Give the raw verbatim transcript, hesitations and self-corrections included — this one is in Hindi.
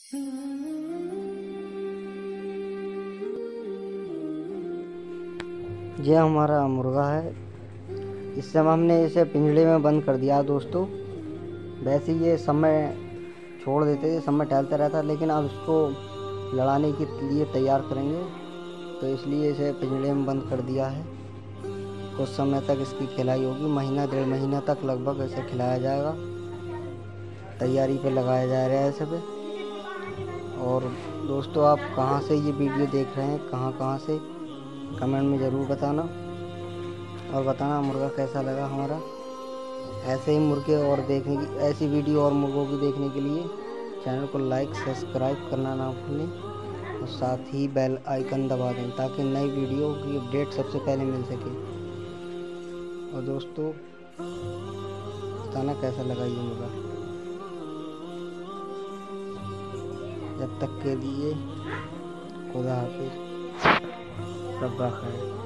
ये हमारा मुर्गा है। इस समय हमने इसे पिंजड़े में बंद कर दिया दोस्तों। वैसे ये समय छोड़ देते थे, समय टहलता रहता, लेकिन अब इसको लड़ाने के लिए तैयार करेंगे, तो इसलिए इसे पिंजड़े में बंद कर दिया है। कुछ समय तक इसकी खिलाई होगी, महीना डेढ़ महीना तक लगभग इसे खिलाया जाएगा। तैयारी पे लगाया जा रहा है इसे पे। और दोस्तों, आप कहाँ से ये वीडियो देख रहे हैं, कहाँ कहाँ से, कमेंट में ज़रूर बताना, और बताना मुर्गा कैसा लगा हमारा। ऐसे ही मुर्गे और देखने की, ऐसी वीडियो और मुर्गों की देखने के लिए चैनल को लाइक सब्सक्राइब करना ना भूलें, और साथ ही बेल आइकन दबा दें ताकि नई वीडियो की अपडेट सबसे पहले मिल सके। और दोस्तों, बताना कैसा लगा ये मुर्गा। जब तक के लिए खुदा हाफिज़, रब राखा है।